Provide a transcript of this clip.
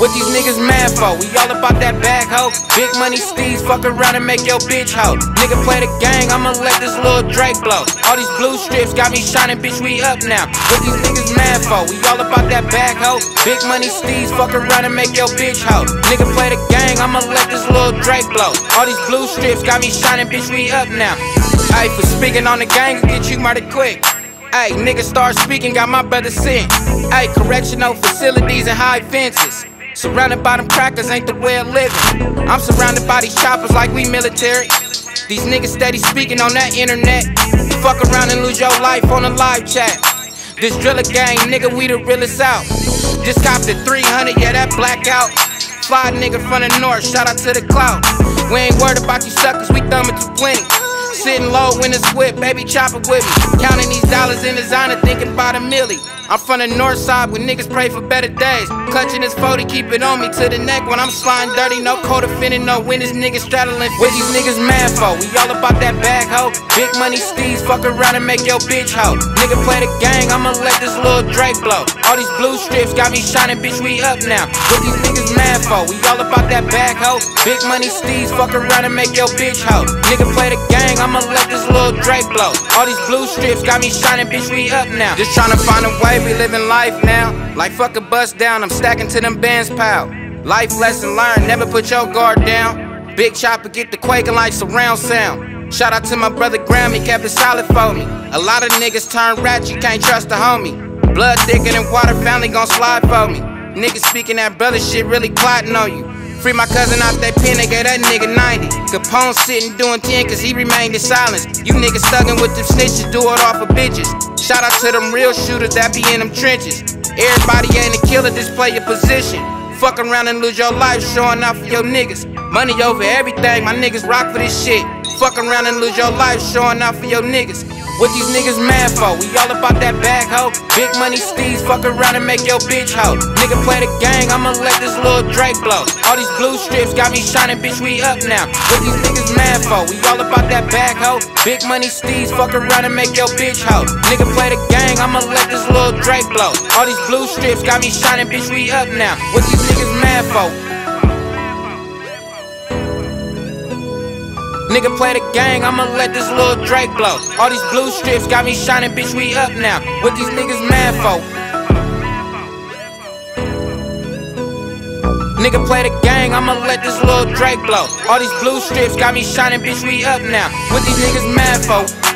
What these niggas mad for? We all about that bag, ho. Big money steez, fuck around and make your bitch hoe. Nigga play the gang, I'ma let this little Drake blow. All these blue strips got me shining, bitch, we up now. What these niggas mad for? We all about that bag, ho. Big money steez, fuck around and make your bitch hoe. Nigga play the gang, I'ma let this little Drake blow. All these blue strips got me shining, bitch, we up now. Ayy, for speaking on the gang, get you murdered quick. Ayy, niggas start speaking, got my brother sick. Ayy, correctional facilities and high fences. Surrounded by them crackers ain't the way of living. I'm surrounded by these choppers like we military. These niggas steady speaking on that internet. Fuck around and lose your life on a live chat. This driller gang, nigga, we the realest out. Just copped the 300, yeah, that blackout. Fly nigga from the north, shout out to the clout. We ain't worried about you suckers, we thumbing to plenty. Sitting low in this whip, baby, chop it with me. Counting these dollars in designer, thinking about a milli. I'm from the north side where niggas pray for better days. Clutching this 40, keep it on me to the neck when I'm sliding dirty. No co-defendant, no winners, niggas straddling. What these niggas mad for? We all about that bag, ho. Big money steez, fuck around and make your bitch hoe. Nigga play the gang, I'ma let this little Drake blow. All these blue strips got me shining, bitch, we up now. What these niggas mad for? We all about that bag, ho. Big money steez, fuck around and make your bitch hoe. Nigga play the gang, I'ma let this little Drake blow. All these blue strips got me shining, bitch, we up now. Just tryna find a way, we living life now. Like fuck a bust down, I'm stacking to them bands pile. Life lesson learned, never put your guard down. Big chopper get the quaking like surround sound. Shout out to my brother Graham, he kept it solid for me. A lot of niggas turn rats, you can't trust a homie. Blood thicker than water, family gon' slide for me. Niggas speaking that brother shit, really plotting on you. Free my cousin out that pen, they gave that nigga 90. Capone sitting doing 10 cause he remained in silence. You niggas thuggin' with them snitches, do it off of bitches. Shout out to them real shooters that be in them trenches. Everybody ain't a killer, just play your position. Fuck around and lose your life showing out for your niggas. Money over everything, my niggas rock for this shit. Fuck around and lose your life showing out for your niggas. What these niggas mad for? We all about that bag, ho. Big money steez, fuck around and make your bitch hoe. Nigga play the gang, I'ma let this little Drake blow. All these blue strips got me shining, bitch, we up now. What these niggas mad for? We all about that bag, ho. Big money steez, fuck around and make your bitch hoe. Nigga play the gang, I'ma let this little Drake blow. All these blue strips got me shining, bitch, we up now. What these niggas mad for? Nigga play the gang, I'ma let this little Drake blow. All these blue strips got me shining, bitch, we up now. What these niggas mad for? Nigga play the gang, I'ma let this little Drake blow. All these blue strips got me shining, bitch, we up now. What these niggas mad for?